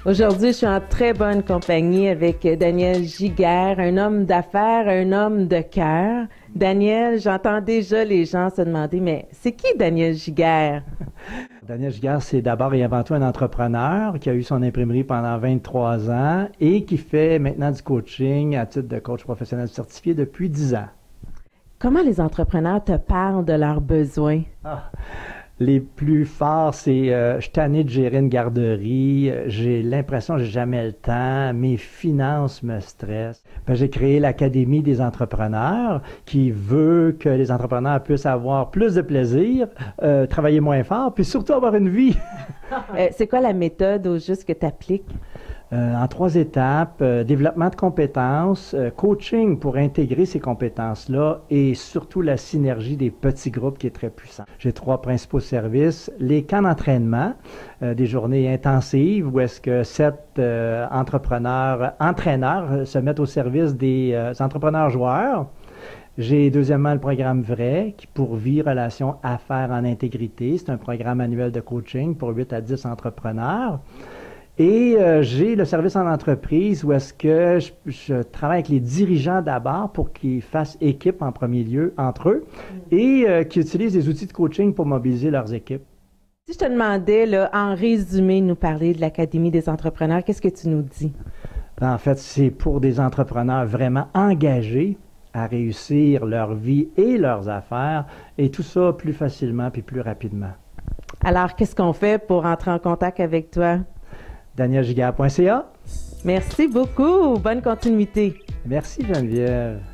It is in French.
Aujourd'hui, je suis en très bonne compagnie avec Daniel Giguère, un homme d'affaires, un homme de cœur. Daniel, j'entends déjà les gens se demander, mais c'est qui Daniel Giguère? Daniel Giguère, c'est d'abord et avant tout un entrepreneur qui a eu son imprimerie pendant 23 ans et qui fait maintenant du coaching à titre de coach professionnel certifié depuis 10 ans. Comment les entrepreneurs te parlent de leurs besoins? Les plus forts, c'est je suis tanné de gérer une garderie, j'ai l'impression que j'ai jamais le temps, mes finances me stressent. J'ai créé l'Académie des entrepreneurs qui veut que les entrepreneurs puissent avoir plus de plaisir, travailler moins fort, puis surtout avoir une vie. C'est quoi la méthode au juste que tu appliques? En 3 étapes, développement de compétences, coaching pour intégrer ces compétences-là et surtout la synergie des petits groupes qui est très puissant. J'ai 3 principaux services. Les camps d'entraînement, des journées intensives où est-ce que 7 entraîneurs se mettent au service des entrepreneurs-joueurs. J'ai deuxièmement le programme Vrai, qui pour vie, relation, affaires en intégrité. C'est un programme annuel de coaching pour 8 à 10 entrepreneurs. Et j'ai le service en entreprise où est-ce que je travaille avec les dirigeants d'abord pour qu'ils fassent équipe en premier lieu entre eux et qui utilisent des outils de coaching pour mobiliser leurs équipes. Si je te demandais, là, en résumé, nous parler de l'Académie des entrepreneurs, qu'est-ce que tu nous dis? En fait, c'est pour des entrepreneurs vraiment engagés à réussir leur vie et leurs affaires et tout ça plus facilement puis plus rapidement. Alors, qu'est-ce qu'on fait pour entrer en contact avec toi? DanielGiguère.ca. Merci beaucoup. Bonne continuité. Merci Geneviève.